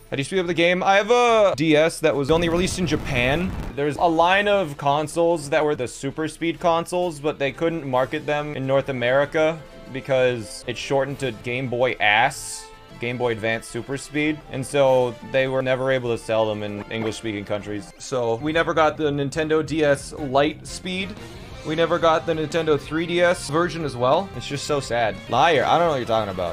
How do you speed up the game? I have a DS that was only released in Japan. There's a line of consoles that were the super speed consoles, but they couldn't market them in North America because it's shortened to Game Boy Ass. Game Boy Advance Super Speed, and so they were never able to sell them in English-speaking countries. So we never got the Nintendo DS Lite Speed. We never got the Nintendo 3DS version as well. It's just so sad. Liar, I don't know what you're talking about.